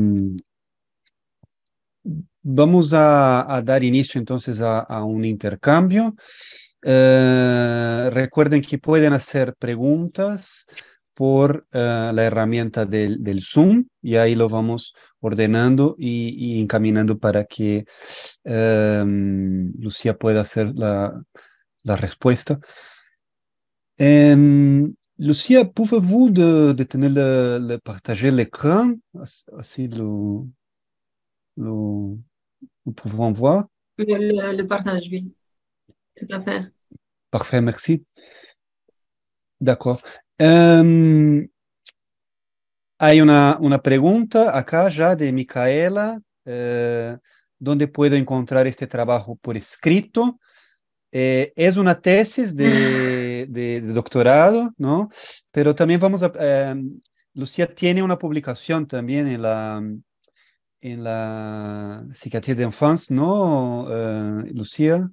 vamos a, a, dar inicio entonces a, a un intercambio. Eh, recuerden que pueden hacer preguntas por uh, la herramienta del, del Zoom y ahí lo vamos ordenando y, y encaminando para que um, Lucía pueda hacer la, la respuesta. Um, Lucia, pouvez-vous de, de tener le, le- partager l'écran? Así lo, lo, lo pouvons voir. Le, le- le partage, oui, tout à fait. Parfait, merci. D'accord. Em, hay una, una pregunta acá ya de Micaela. eh, ¿Dónde puedo encontrar este trabajo por escrito? Eh, es una tesis de, de- de doctorado, ¿no? Pero también vamos a... em, Lucía tiene una publicación también en la, en la psiquiatría de infancia, ¿no, eh, Lucía?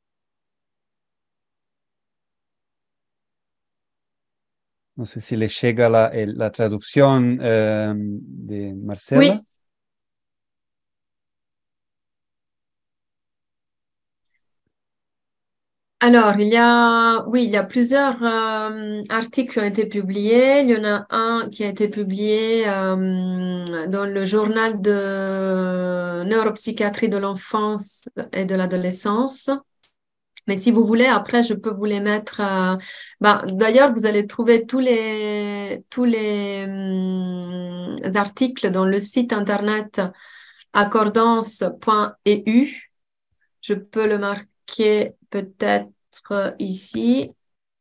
No sé si le llega la, el- la traducción em, de Marcela. Oui, alors, il y a, oui, il y a plusieurs euh, articles qui ont été publiés. Il y en a un qui a été publié euh, dans le journal de neuropsychiatrie de l'enfance et de l'adolescence. Mais si vous voulez, après, je peux vous les mettre. euh, ben, d'ailleurs, vous allez trouver tous les, tous les hum, articles dans le site internet accordance point e u. Je peux le marquer peut-être ici.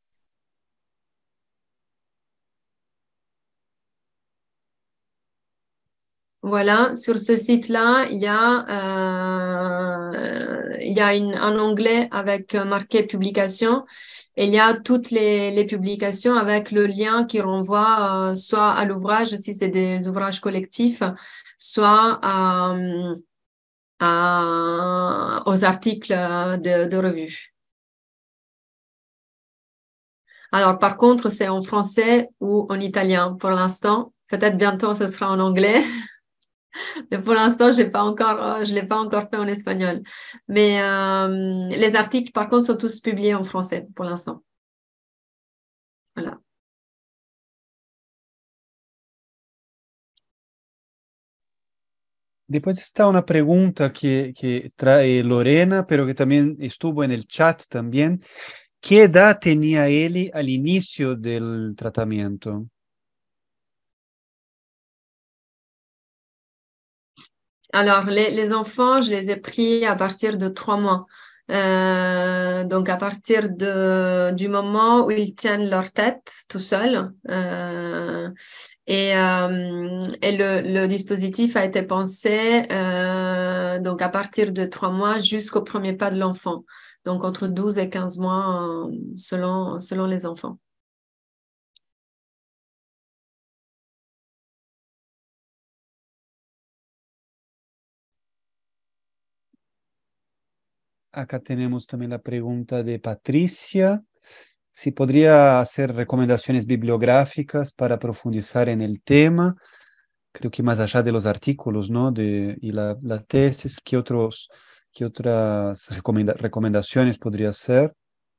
Voilà, sur ce site-là, il y a, euh, il y a une- un onglet avec marqué publication et il y a toutes les, les publications avec le lien qui renvoie euh, soit à l'ouvrage, si c'est des ouvrages collectifs, soit à, à- aux articles de, de revue. Alors, par contre, c'est en français ou en italien pour l'instant. Peut-être bientôt, ce sera en anglais. Mais pour l'instant, j'ai pas encore, euh, je ne l'ai pas encore fait en espagnol. Mais euh, les articles, par contre, sont tous publiés en français pour l'instant. Voilà. Después está una pregunta que, que trae Lorena, pero que también estuvo en el chat también. ¿Qué edad tenía él al inicio del tratamiento? Alors, les, les enfants, je les ai pris à partir de trois mois. Euh, donc, à partir de, du moment où ils tiennent leur tête tout seuls. Euh, et euh, et le, le dispositif a été pensé euh, donc à partir de trois mois jusqu'au premier pas de l'enfant. Donc, entre douze et quinze mois euh, selon, selon les enfants. Acá tenemos también la pregunta de Patricia. Si podría hacer recomendaciones bibliográficas para profundizar en el tema, creo que más allá de los artículos, ¿no? De, y la, la tesis, ¿qué otros, qué otras recomenda- recomendaciones podría hacer?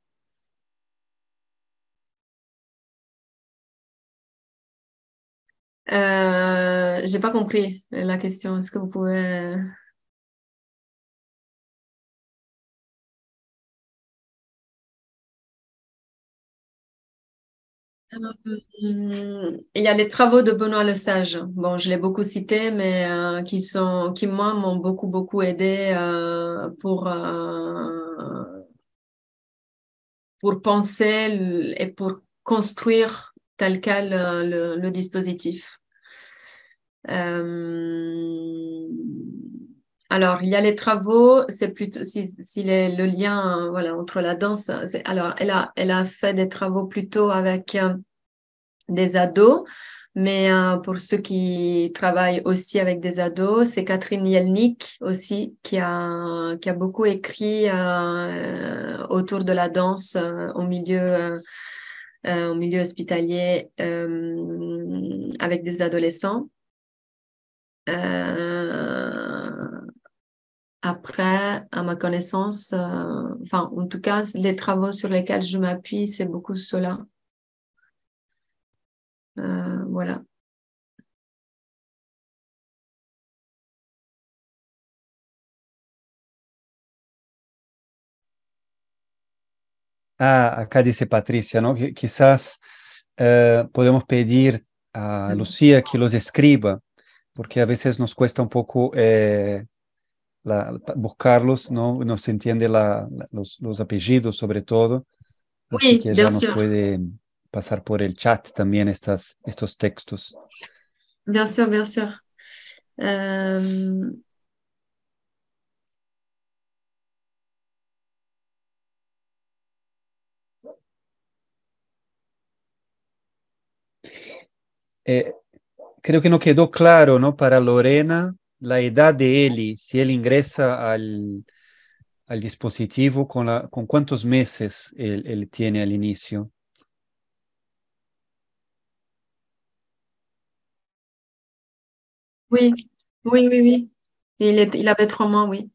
Euh, j'ai pas compris la question. Est-ce que vous pouvez... Hum, Il y a les travaux de Benoît Lesage. Bon, je l'ai beaucoup cité, mais euh, qui sont, qui moi m'ont beaucoup beaucoup aidé euh, pour euh, pour penser le- et pour construire tel quel euh, le, le dispositif. Euh, alors, il y a les travaux, c'est plutôt si, si les- le lien euh, voilà entre la danse. c'est- Alors, elle a elle a fait des travaux plutôt avec euh, des ados. Mais euh, pour ceux qui travaillent aussi avec des ados, c'est Catherine Yelnik aussi qui a, qui a beaucoup écrit euh, autour de la danse euh, au milieu, euh, euh, au milieu hospitalier euh, avec des adolescents. Euh, après, à ma connaissance, euh, enfin, en tout cas, les travaux sur lesquels je m'appuie, c'est beaucoup cela. Euh, voilà. Ah, acá dice Patricia, ¿no? Que quizás eh, podemos pedir a Lucía que los escriba, porque a veces nos cuesta un poco eh, la- buscarlos, ¿no? No se entiende la- la- los, los apellidos sobre todo, así Oui, que bien ella nos sûr, puede pasar por el chat también estas, estos textos. bien sûr, bien sûr. Euh, Eh, Creo que no quedó claro, ¿no? Para Lorena, la edad de Eli, si él ingresa al, al dispositivo, con, la, con cuántos meses él, él tiene al inicio. oui, oui, oui, oui. Il est, il avait trois mois, oui.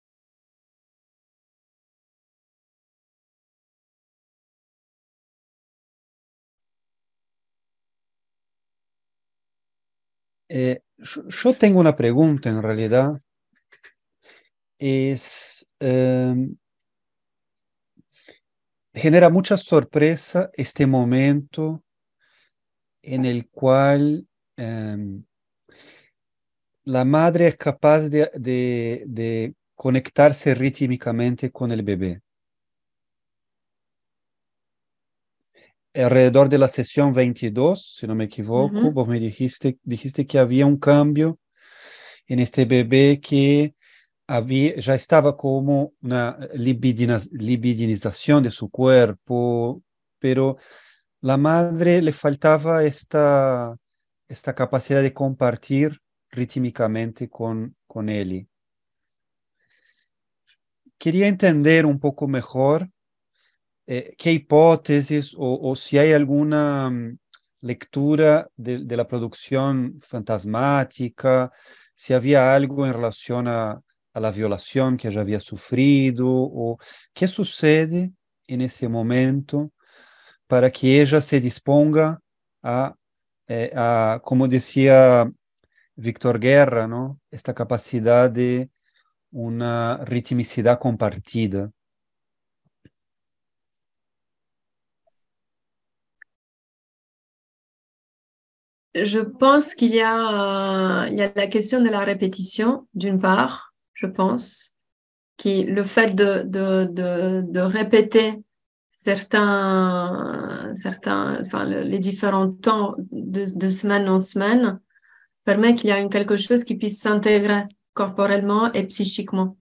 Eh, yo, yo tengo una pregunta en realidad. Es, em, genera mucha sorpresa este momento en el cual em, la madre es capaz de, de- de conectarse rítmicamente con el bebé. Alrededor de la sesión veintidós, si no me equivoco, Mhm. vos me dijiste, dijiste que había un cambio en este bebé que había, ya estaba como una libidina- libidinización de su cuerpo, pero la madre le faltaba esta, esta capacidad de compartir rítmicamente con, con él. Quería entender un poco mejor eh, qué hipótesis o, o si hay alguna mm, lectura de, de la producción fantasmática, si había algo en relación a, a la violación que ella había sufrido o qué sucede en ese momento para que ella se disponga a, eh, a, como decía Víctor Guerra, ¿no? Esta capacidad de una ritmicidad compartida. Je pense qu'il y a, euh, il y a la question de la répétition, d'une part, je pense, qui le fait de, de, de, de répéter certains, certains, enfin, le- les différents temps de, de semaine en semaine permet qu'il y a une, quelque chose qui puisse s'intégrer corporellement et psychiquement.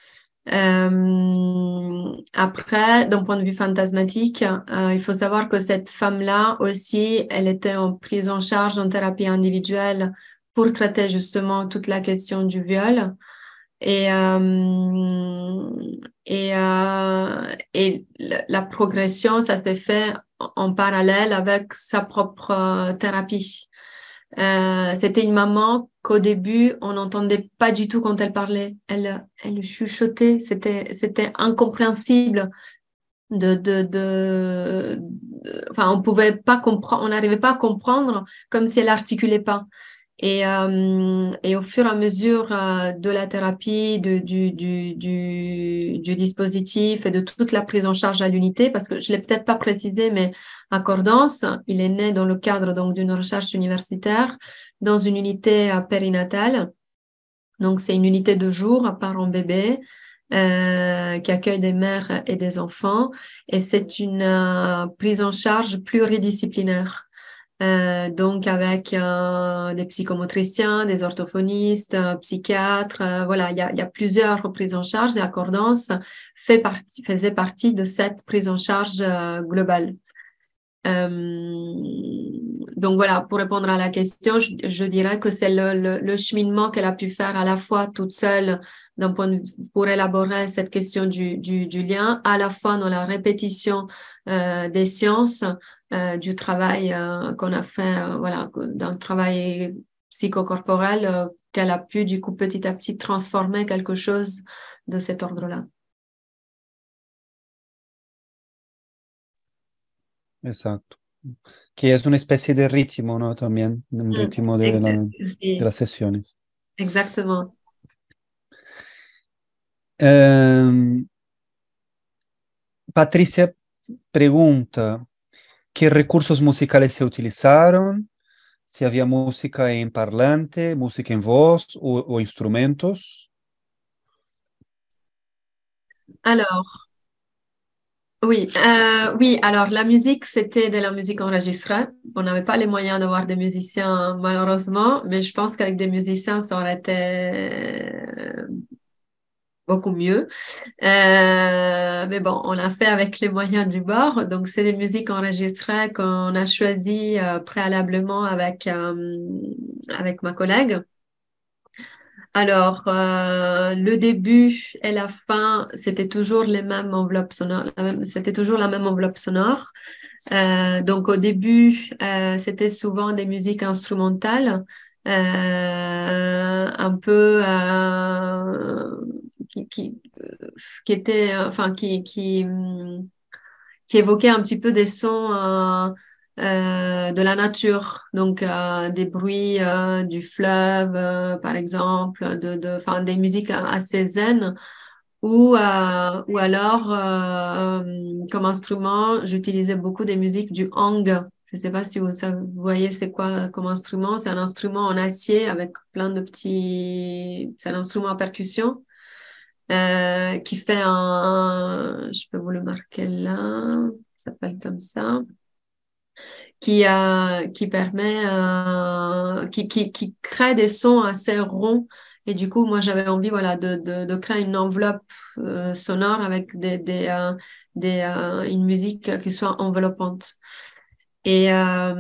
Euh, après, d'un point de vue fantasmatique, euh, il faut savoir que cette femme-là aussi, elle était en prise en charge en thérapie individuelle pour traiter justement toute la question du viol. Et, euh, et, euh, et la, la progression, ça s'est fait en, en parallèle avec sa propre euh, thérapie. Euh, c'était une maman qu'au début, on n'entendait pas du tout quand elle parlait. Elle, elle chuchotait, c'était, c'était incompréhensible. De, de, de, de- enfin, on pouvait pas comprendre, on n'arrivait pas à comprendre comme si elle articulait pas. Et, euh, et au fur et à mesure euh, de la thérapie, de, du, du, du, du dispositif et de toute la prise en charge à l'unité, parce que je ne l'ai peut-être pas précisé, mais Accordance, il est né dans le cadre donc d'une recherche universitaire dans une unité euh, périnatale. Donc, c'est une unité de jour à parents bébés euh, qui accueille des mères et des enfants. Et c'est une euh, prise en charge pluridisciplinaire. Euh, donc avec euh, des psychomotriciens, des orthophonistes, euh, psychiatres, euh, voilà, il y a, il y a plusieurs prises en charge et Accordance fait partie, faisait partie de cette prise en charge euh, globale. Euh, donc voilà, pour répondre à la question, je, je dirais que c'est le, le, le cheminement qu'elle a pu faire à la fois toute seule d'un point de vue pour élaborer cette question du, du, du lien, à la fois dans la répétition euh, des sciences, euh, du travail euh, qu'on a fait, euh, voilà, d'un travail psychocorporel euh, qu'elle a pu du coup petit à petit transformer quelque chose de cet ordre-là. Exacto. Que es una especie de ritmo, ¿no? También, un Mm. ritmo de, la, de Sí, las sesiones. exactement. Em, Patricia pregunta, ¿Qué recursos musicales se utilizaron? Si había música en parlante, música en voz o, o instrumentos. Alors, oui, euh, oui, alors la musique, c'était de la musique enregistrée. On n'avait pas les moyens d'avoir des musiciens, malheureusement, mais je pense qu'avec des musiciens, ça aurait été euh, beaucoup mieux. Euh, mais bon, on l'a fait avec les moyens du bord. Donc, c'est des musiques enregistrées qu'on a choisies euh, préalablement avec, euh, avec ma collègue. Alors, euh, le début et la fin, c'était toujours les mêmes enveloppes sonores. la même- C'était toujours la même enveloppe sonore. Euh, donc, au début, euh, c'était souvent des musiques instrumentales, euh, un peu euh, qui, qui, euh, qui étaient, enfin, qui, qui, hum, qui évoquait un petit peu des sons euh, euh, de la nature, donc euh, des bruits euh, du fleuve, euh, par exemple, de, de, enfin, des musiques assez zen, ou, euh, ou alors, euh, comme instrument, j'utilisais beaucoup des musiques du hang. Je ne sais pas si vous, savez- vous voyez c'est quoi comme instrument. C'est un instrument en acier avec plein de petits... C'est un instrument à percussion euh, qui fait un, je peux vous le marquer là, ça s'appelle comme ça, qui, euh, qui permet, euh, qui, qui, qui crée des sons assez ronds. Et du coup, moi, j'avais envie, voilà, de, de, de créer une enveloppe euh, sonore avec des, des, euh, des, euh, une musique qui soit enveloppante. Et euh,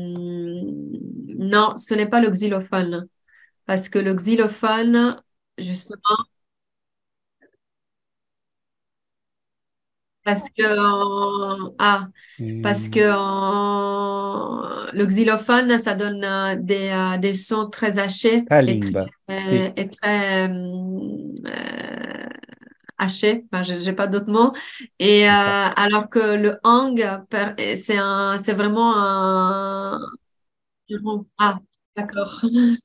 non, ce n'est pas le xylophone, parce que le xylophone, justement, parce que, euh, ah, parce que Eh, euh, le xylophone, ça donne euh, des, euh, des sons très hachés et très, Kalimba, euh, sì, et très euh, euh, hachés. Enfin, j'ai j'ai pas d'autres mots. Et euh, esatto. alors que le hang, per- c'est un, c'est vraiment un... Ah, d'accord.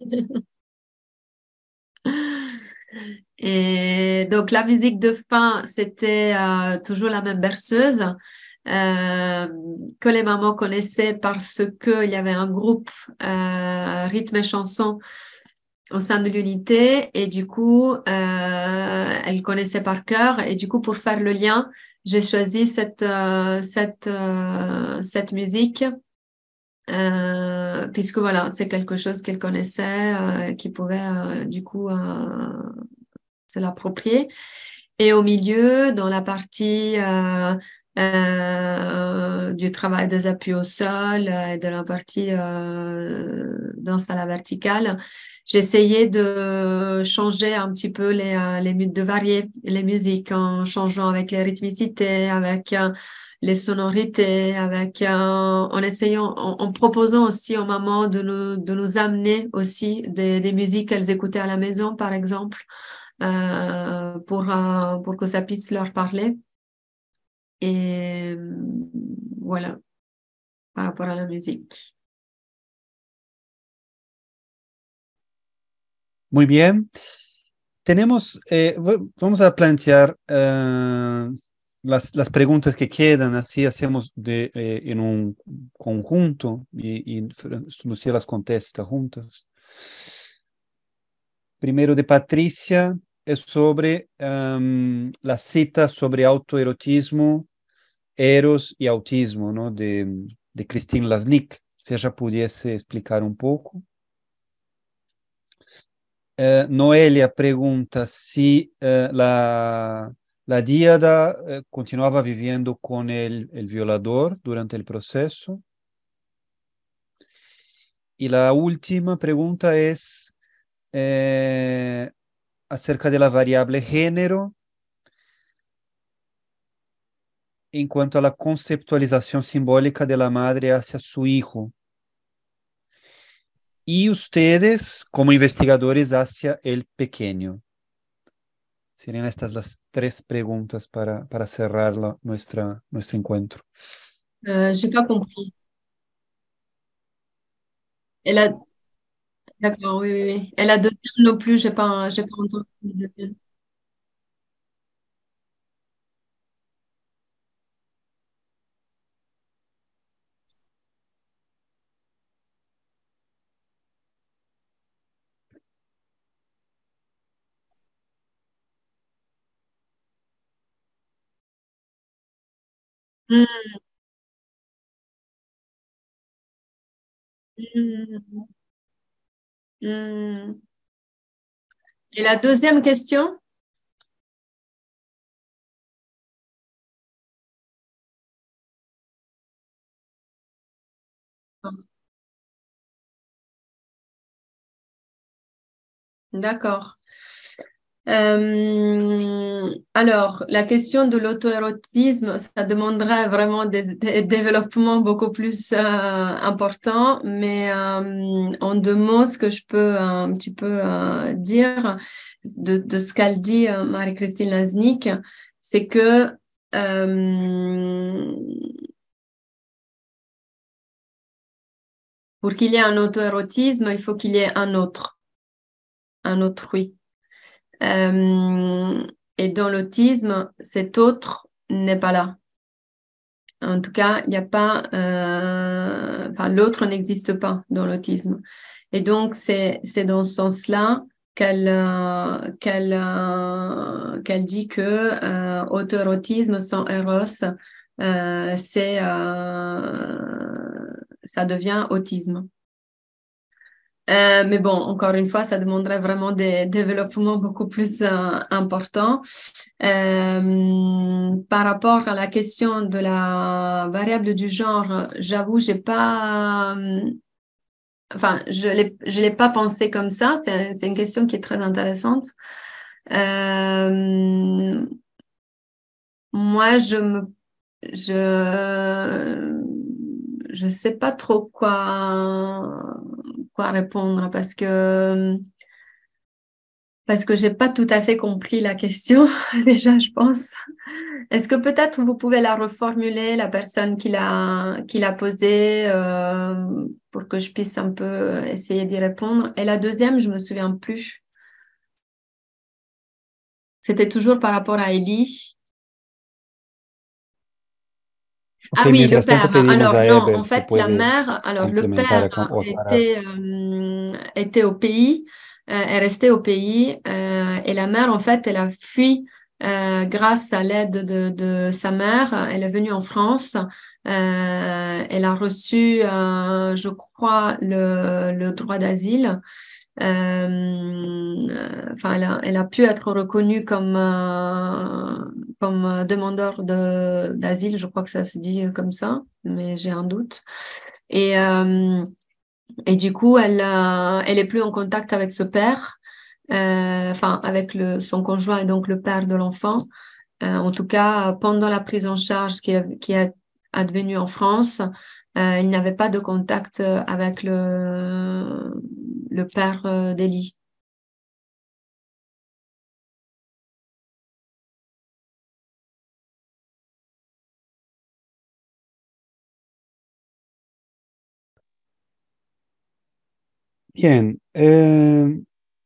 Et donc la musique de fin, c'était euh, toujours la même berceuse euh, que les mamans connaissaient parce qu'il y avait un groupe euh, rythme et chanson au sein de l'unité et du coup, euh, elles connaissaient par cœur et du coup, pour faire le lien, j'ai choisi cette, euh, cette, euh, cette musique euh, puisque voilà, c'est quelque chose qu'elles connaissaient, euh, qui pouvait euh, du coup euh, se l'approprier. Et au milieu, dans la partie euh, euh, du travail des appuis au sol euh, et de la partie euh, danse à la verticale, j'essayais de changer un petit peu les, euh, les mu- de varier les musiques en changeant avec les rythmicités, avec euh, les sonorités, avec, euh, en essayant, en, en proposant aussi aux mamans de nous, de nous amener aussi des, des musiques qu'elles écoutaient à la maison, par exemple euh, pour, euh, pour que ça puisse leur parler. Et euh, voilà, par rapport à la musique. Muy bien. Tenemos, eh, v- vamos a plantear eh, las, las preguntas que quedan, así hacemos de, eh, en un conjunto y, y Fran- Lucía las contesta juntas. Primero de Patricia es sobre em, la cita sobre autoerotismo, eros y autismo, ¿no? De, de Christine Lasnik. Si ella pudiese explicar un poco. Eh, Noelia pregunta si eh, la, la díada eh, continuaba viviendo con el, el violador durante el proceso. Y la última pregunta es eh, acerca de la variable género en cuanto a la conceptualización simbólica de la madre hacia su hijo. Y ustedes, como investigadores, hacia el pequeño. Serían estas las tres preguntas para, para cerrar la- nuestra, nuestro encuentro. Euh, j'ai pas compris. Elle a, d'accord, oui, oui, oui. Elle a deux termes non plus, j'ai pas, j'ai pas entendu les deux termes. Mm, mm, mm. Et la deuxième question? D'accord. Euh, alors, la question de l'auto-érotisme, ça demanderait vraiment des, des développements beaucoup plus euh, importants, mais euh, en deux mots, ce que je peux un petit peu euh, dire de, de ce qu'elle dit, euh, Marie-Christine Laznick, c'est que euh, pour qu'il y ait un auto-érotisme, il faut qu'il y ait un autre, un autrui. Euh, et dans l'autisme, cet autre n'est pas là. En tout cas, il n'y a pas, euh, enfin, l'autre n'existe pas dans l'autisme. Et donc, c'est, c'est dans ce sens-là qu'elle, euh, qu'elle, euh, qu'elle dit que euh, auto-érotisme sans éros, euh, c'est, euh, ça devient autisme. Euh, mais bon, encore une fois, ça demanderait vraiment des développements beaucoup plus euh, importants. Euh, par rapport à la question de la variable du genre, j'avoue, j'ai pas, euh, enfin, je l'ai, je l'ai pas pensé comme ça. C'est, c'est une question qui est très intéressante. Euh, moi, je me, je, je sais pas trop quoi, quoi répondre parce que parce que j'ai pas tout à fait compris la question, déjà, je pense. Est-ce que peut-être vous pouvez la reformuler, la personne qui l'a qui l'a posée, euh, pour que je puisse un peu essayer d'y répondre? Et la deuxième, je me souviens plus. C'était toujours par rapport à Ellie. Ok, Ah oui, le mientras tanto père. pedimos Alors a non, Eber en si fait, la puede mère, alors le complementar père a com- o aclarar. était, euh, était au pays, euh, est resté au pays, euh, et la mère, en fait, elle a fui euh, grâce à l'aide de, de sa mère. Elle est venue en France. Euh, elle a reçu, euh, je crois, le, le droit d'asile. Euh, enfin, elle a, elle a pu être reconnue comme, euh, comme demandeur de, d'asile, je crois que ça se dit comme ça, mais j'ai un doute. Et, euh, et du coup, elle, euh, elle est plus en contact avec ce père, euh, enfin, avec le, son conjoint et donc le père de l'enfant. Euh, en tout cas, pendant la prise en charge qui, est- qui est advenue en France, euh, il n'avait pas de contact avec le, le père euh, d'Élie. Bien, eh,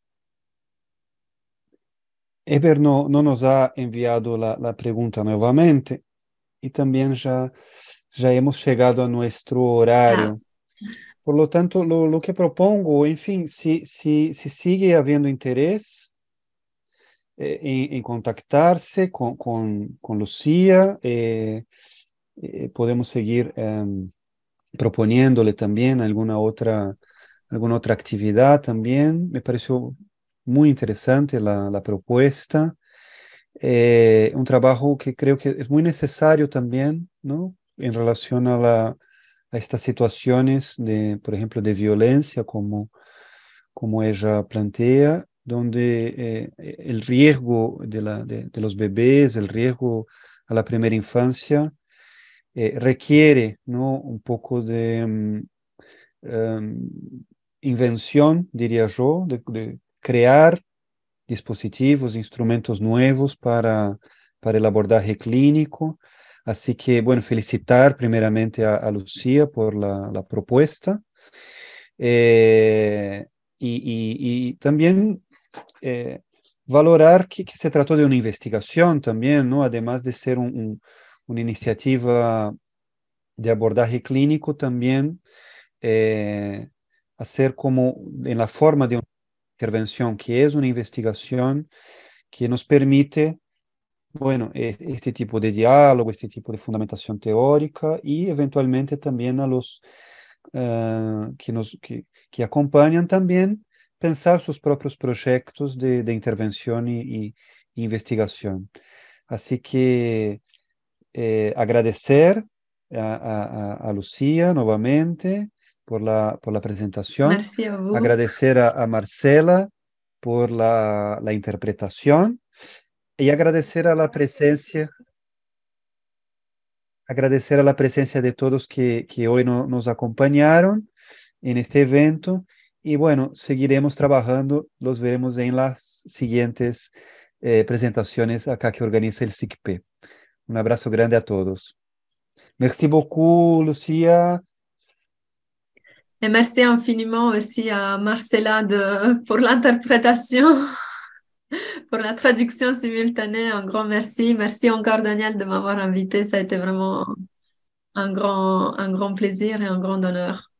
Eber no, no nos ha enviado la, la pregunta nuevamente y también ya, ya hemos llegado a nuestro Ah, horario. Por lo tanto, lo, lo que propongo, en fin, si, si, si sigue habiendo interés eh, en, en contactarse con, con, con Lucía, eh, eh, podemos seguir em, proponiéndole también alguna otra, alguna otra actividad también. Me pareció muy interesante la, la propuesta. Eh, un trabajo que creo que es muy necesario también, ¿no? En relación a la, a estas situaciones de, por ejemplo, de violencia, como, como ella plantea, donde eh, el riesgo de, la, de, de los bebés, el riesgo a la primera infancia, eh, requiere, ¿no? Un poco de mm, em, invención, diría yo, de, de crear dispositivos, instrumentos nuevos para, para el abordaje clínico. Así que, bueno, felicitar primeramente a, a Lucía por la, la propuesta eh, y, y- y también eh, valorar que, que se trató de una investigación también, ¿no? Además de ser un- un- una iniciativa de abordaje clínico, también eh, hacer como en la forma de una intervención, que es una investigación que nos permite bueno, es- este tipo de diálogo, este tipo de fundamentación teórica y eventualmente también a los eh, que nos que, que acompañan también pensar sus propios proyectos de, de intervención y, y investigación. Así que eh, agradecer a, a- a- a Lucía nuevamente por la, por la presentación, Merci à vous. agradecer a, a Marcela por la, la interpretación y agradecer a la presencia, agradecer a la presencia de todos que, que hoy no- nos acompañaron en este evento. Y bueno, seguiremos trabajando, los veremos en las siguientes eh, presentaciones acá que organiza el S I C P. Un abrazo grande a todos. Merci beaucoup, Lucia. Et merci infiniment aussi à Marcella de, pour l'interprétation, pour la traduction simultanée. Un grand merci. Merci encore, Daniel, de m'avoir invité. Ça a été vraiment un grand, un grand plaisir et un grand honneur.